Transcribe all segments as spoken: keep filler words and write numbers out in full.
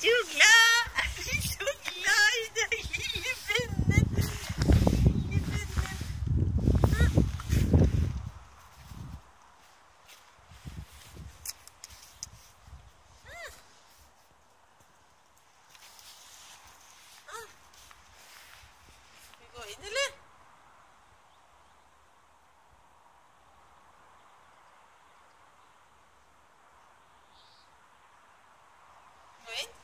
så glad! Jeg er så glad i deg, lille vennen. Lille vennen. Skal vi gå inn, eller? Gå inn.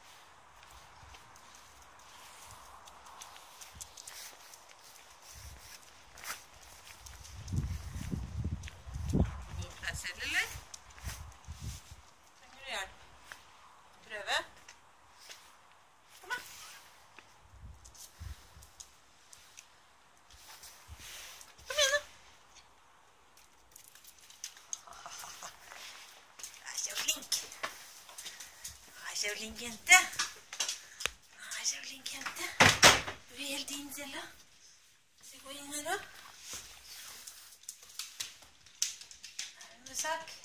Gå opp deg selv, eller? Trenger du hjelp? Prøve? Kom da. Kom igjen da. Du er så flink. Du er så flink jente. Du er så flink jente. Du er helt inn selv da. Skal vi gå inn her da? Er det noe sak?